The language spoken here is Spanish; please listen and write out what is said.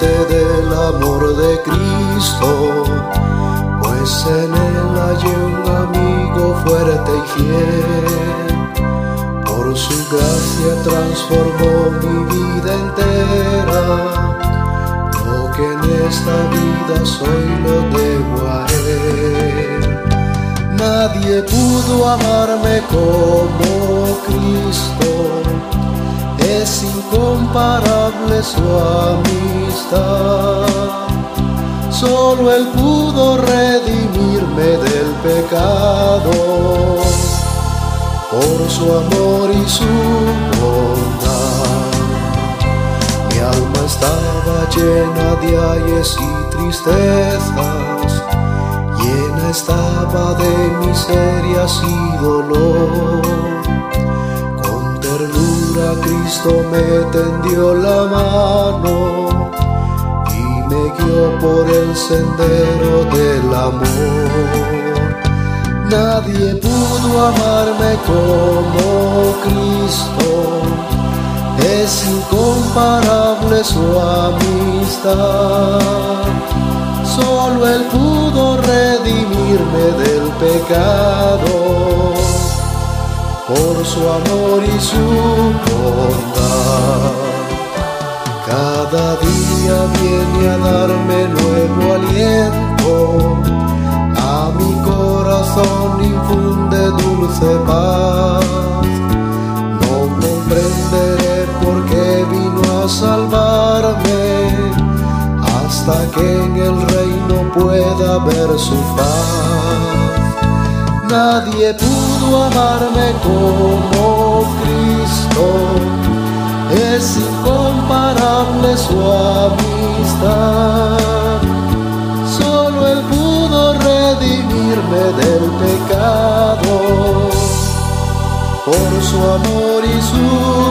parte del amor de Cristo, pues en él hallé un amigo fuerte y fiel. Por su gracia transformó mi vida entera. Lo que en esta vida soy lo debo a él. Nadie pudo amarme como Cristo. Es incomparable su amistad. Solo él pudo redimirme del pecado. Por su amor y su bondad, mi alma estaba llena de ayes y tristezas, llena estaba de miserias y dolor. Con ternura Cristo me tendió la mano y me guió por el sendero del amor. Nadie pudo amarme como Cristo. Es incomparable su amistad. Solo él pudo redimirme del pecado. Por su amor y su bondad. Cada día viene a darme nuevo aliento. A mi corazón infunde dulce paz. No comprenderé por qué vino a salvarme, hasta que en el reino pueda ver su faz. Nadie pudo amarme como Cristo. Es incomparable su amistad. Solo él pudo redimirme del pecado. Por su amor y su